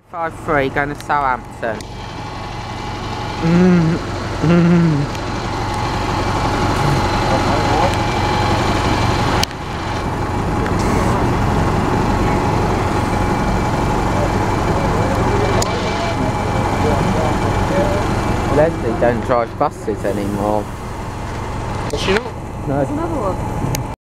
5-3 going to Southampton. Leslie don't drive buses anymore. Does she not? No. There's another one.